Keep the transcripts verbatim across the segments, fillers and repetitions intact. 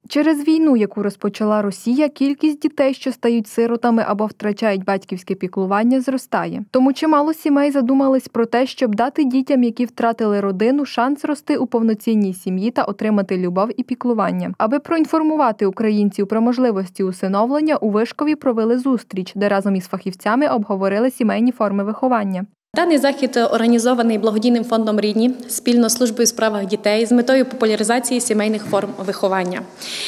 Через війну, яку розпочала Росія, кількість дітей, що стають сиротами або втрачають батьківське піклування, зростає. Тому чимало сімей задумались про те, щоб дати дітям, які втратили родину, шанс рости у повноцінній сім'ї та отримати любов і піклування. Аби проінформувати українців про можливості усиновлення, у Вишкові провели зустріч, де разом із фахівцями обговорили сімейні форми виховання. Даний захід організований благодійним фондом «Рідні» спільно з службою у справах дітей з метою популяризації сімейних форм виховання.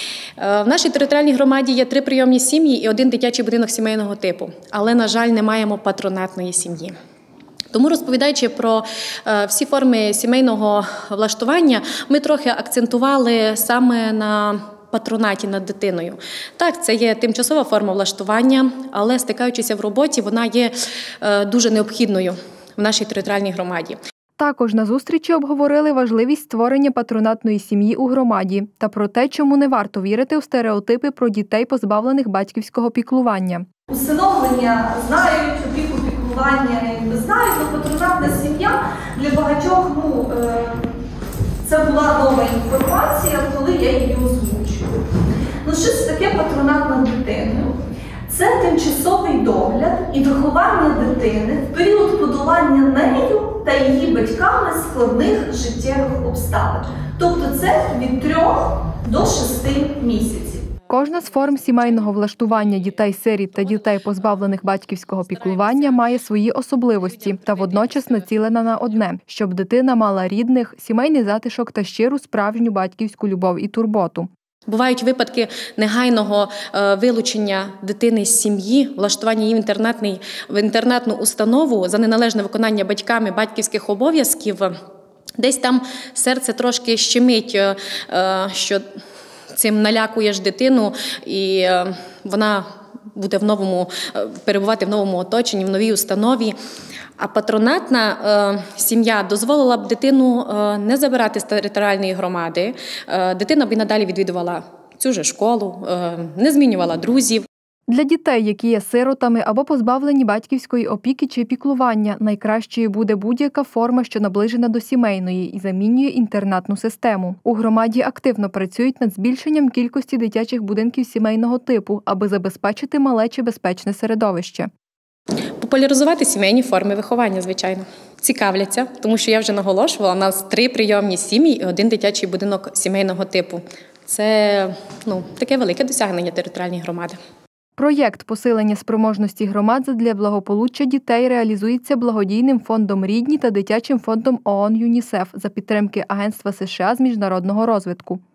В нашій територіальній громаді є три прийомні сім'ї і один дитячий будинок сімейного типу, але, на жаль, не маємо патронатної сім'ї. Тому, розповідаючи про всі форми сімейного влаштування, ми трохи акцентували саме на патронаті над дитиною. Так, це є тимчасова форма влаштування, але стикаючися в роботі, вона є дуже необхідною в нашій територіальній громаді. Також на зустрічі обговорили важливість створення патронатної сім'ї у громаді та про те, чому не варто вірити у стереотипи про дітей, позбавлених батьківського піклування. Усиновлення знають, опіку піклування не знають, але патронатна сім'я для багатьох, ну, це була нова інформація, коли я її озвучую. Ну, що це таке патронат над дитиною? Це тимчасовий догляд і виховання дитини в період подолання нею та її батьками складних життєвих обставин. Тобто це від трьох до шести місяців. Кожна з форм сімейного влаштування дітей-сиріт та дітей, позбавлених батьківського піклування, має свої особливості та водночас націлена на одне – щоб дитина мала рідних, сімейний затишок та щиру справжню батьківську любов і турботу. Бувають випадки негайного вилучення дитини з сім'ї, влаштування її в, інтернатний, в інтернатну установу за неналежне виконання батьками батьківських обов'язків. Десь там серце трошки щемить, що цим налякуєш дитину, і вона буде в новому, перебувати в новому оточенні, в новій установі. А патронатна е, сім'я дозволила б дитину е, не забирати з територіальної громади. Е, дитина б і надалі відвідувала цю же школу, е, не змінювала друзів. Для дітей, які є сиротами або позбавлені батьківської опіки чи піклування, найкращою буде будь-яка форма, що наближена до сімейної і замінює інтернатну систему. У громаді активно працюють над збільшенням кількості дитячих будинків сімейного типу, аби забезпечити малечі безпечне середовище. Популяризувати сімейні форми виховання, звичайно. Цікавляться, тому що я вже наголошувала, у нас три прийомні сім'ї і один дитячий будинок сімейного типу. Це, ну, таке велике досягнення територіальної громади. Проєкт посилення спроможності громад задля благополуччя дітей реалізується благодійним фондом «Рідні» та дитячим фондом ООН «ЮНІСЕФ» за підтримки Агентства США з міжнародного розвитку.